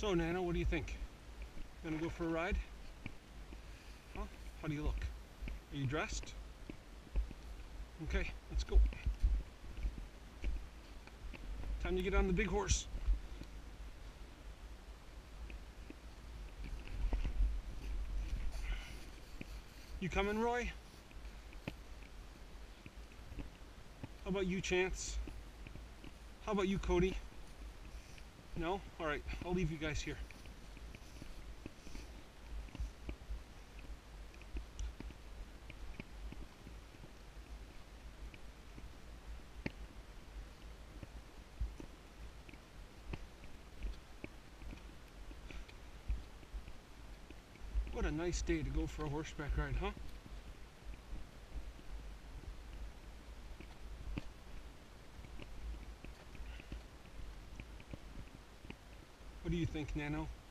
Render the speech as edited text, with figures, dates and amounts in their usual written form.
So, Nana, what do you think? Gonna go for a ride? Huh? How do you look? Are you dressed? Okay, let's go. Time to get on the big horse. You coming, Roy? How about you, Chance? How about you, Cody? No? Alright, I'll leave you guys here. What a nice day to go for a horseback ride, huh? What do you think, Nano?